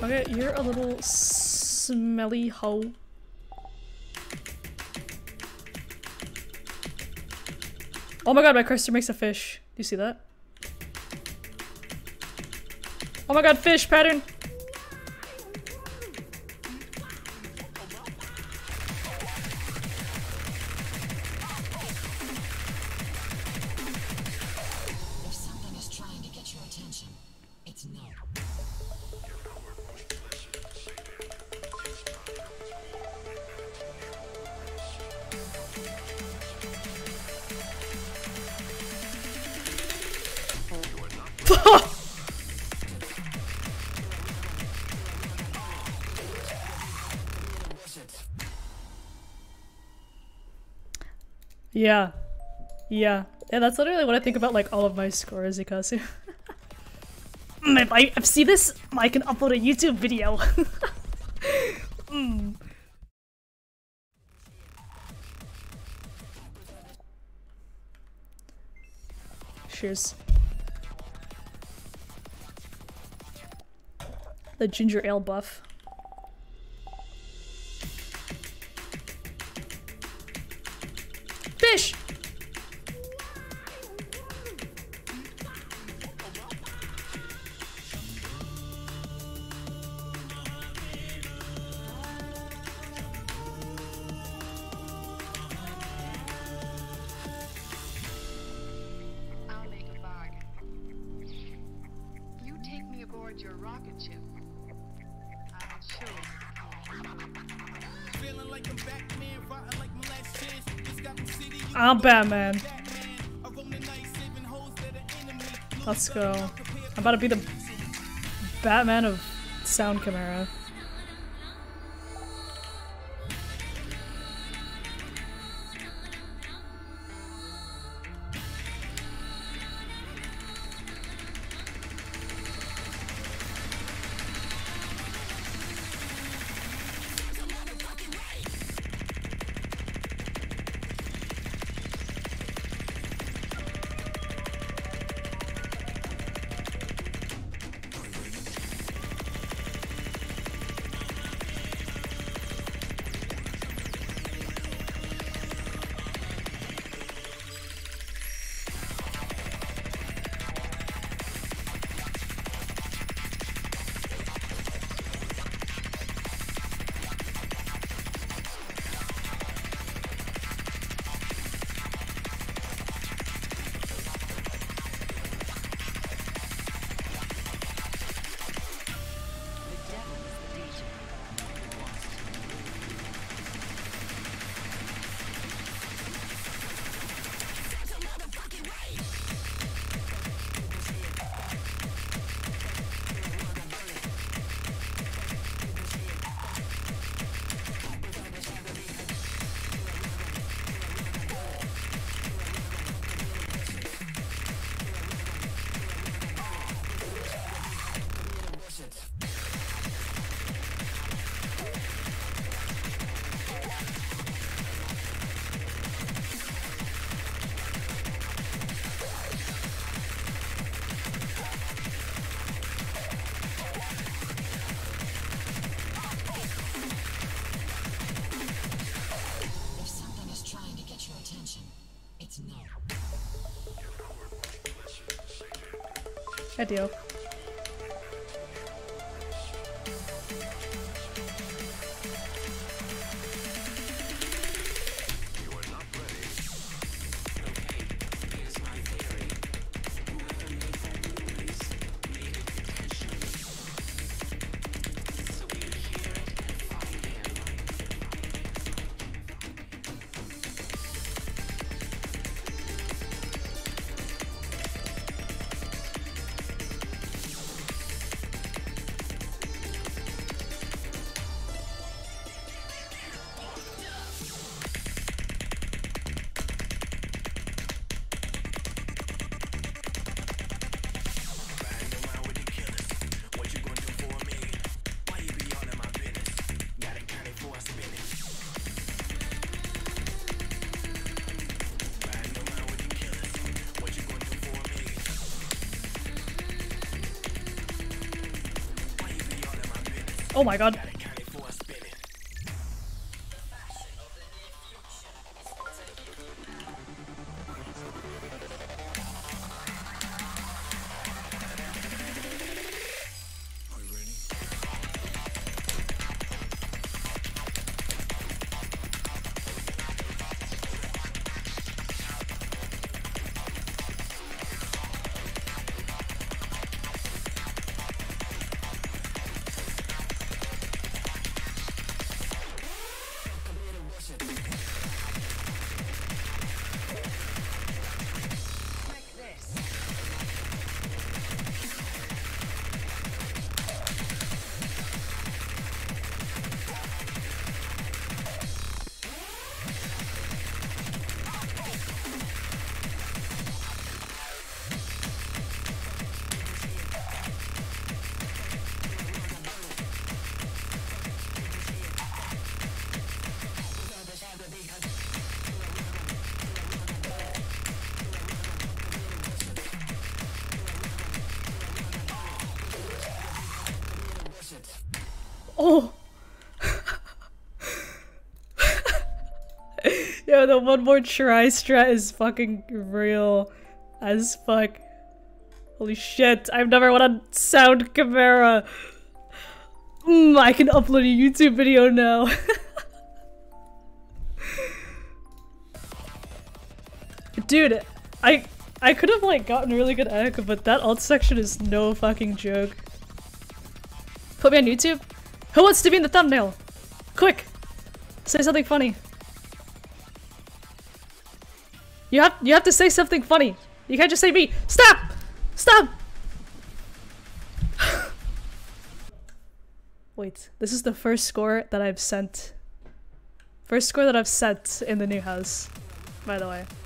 Okay, you're a little smelly hoe. Oh my god, my cursor makes a fish. Do you see that? Oh my god, fish pattern! If something is trying to get your attention, it's no. Yeah. Yeah. Yeah, that's literally what I think about like all of my scores, Ikasu. If I see this, I can upload a YouTube video. Cheers. The ginger ale buff. Fish! I'll make a bargain. You take me aboard your rocket ship. I'll show you. Feeling like I'm Batman, fighting like my last chance. Just got the city. I'm Batman. Let's go. I'm about to be the Batman of Sound Chimera. If something is trying to get your attention, it's no. I do. Oh my god. Oh! Yo, the one more try strat is fucking real as fuck. Holy shit, I've never won on Sound Chimera. I can upload a YouTube video now. Dude, I could have like gotten really good echo, but that alt section is no fucking joke. Put me on YouTube? Who wants to be in the thumbnail? Quick! Say something funny. You have to say something funny. You can't just say me. Stop! Stop! Wait, this is the first score that I've sent. First score that I've sent in the new house, by the way.